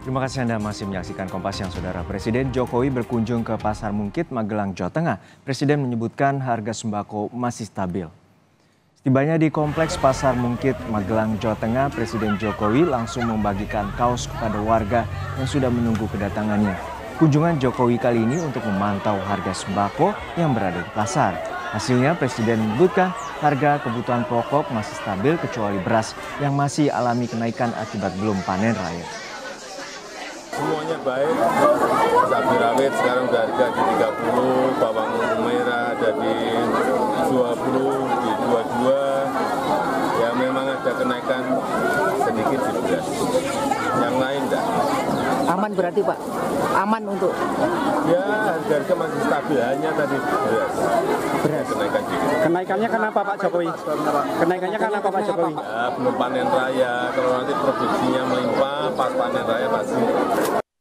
Terima kasih Anda masih menyaksikan Kompas Siang, Saudara. Presiden Jokowi berkunjung ke Pasar Mungkit, Magelang, Jawa Tengah. Presiden menyebutkan harga sembako masih stabil. Setibanya di Kompleks Pasar Mungkit, Magelang, Jawa Tengah, Presiden Jokowi langsung membagikan kaos kepada warga yang sudah menunggu kedatangannya. Kunjungan Jokowi kali ini untuk memantau harga sembako yang berada di pasar. Hasilnya Presiden menyebutkan harga kebutuhan pokok masih stabil kecuali beras yang masih alami kenaikan akibat belum panen raya. Semuanya baik, cabai rawit sekarang udah harga di 30, bawang merah ada di 20, di 22. Ya memang ada kenaikan sedikit di beras. Yang lain enggak. Aman berarti Pak? Aman untuk? Ya harga masih stabil, hanya tadi beras. Kenaikan dikit. Kenaikannya kenapa Pak Jokowi? Kenaikannya kenapa Pak Jokowi? Ya, belum panen raya, kalau nanti produksinya melimpah, pas panen raya pasti